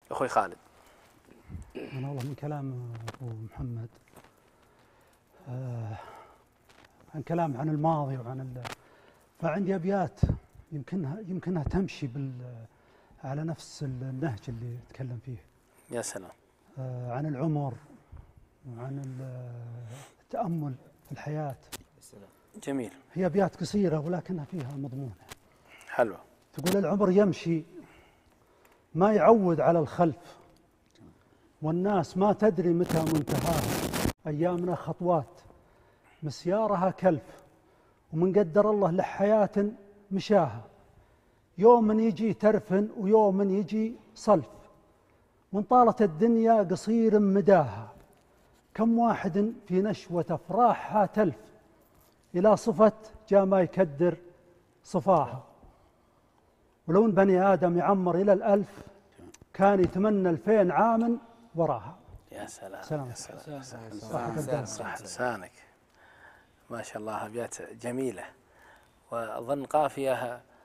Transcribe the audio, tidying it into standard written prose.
أخوي خالد. أنا والله من كلام أبو محمد عن كلام عن الماضي فعندي أبيات يمكنها تمشي على نفس النهج اللي تكلم فيه. يا سلام. عن العمر وعن التأمل في الحياة. جميل. هي أبيات قصيرة ولكنها فيها مضمون. حلوة. تقول: العمر يمشي ما يعود على الخلف، والناس ما تدري متى منتهاها، أيامنا خطوات مسيارها كلف، ومن قدر الله لحياة مشاها، يوم من يجي ترفن ويوم من يجي صلف، وان طالت الدنيا قصير مداها، كم واحد في نشوة أفراحها تلف، إلى صفة جاء ما يكدر صفاها. ولو ان بني آدم يعمر إلى 1000 كان يتمنى 2000 عام وراها. يا سلام. سلام. يا سلام. صح لسانك ما شاء الله. أبيات جميلة، وأظن قافية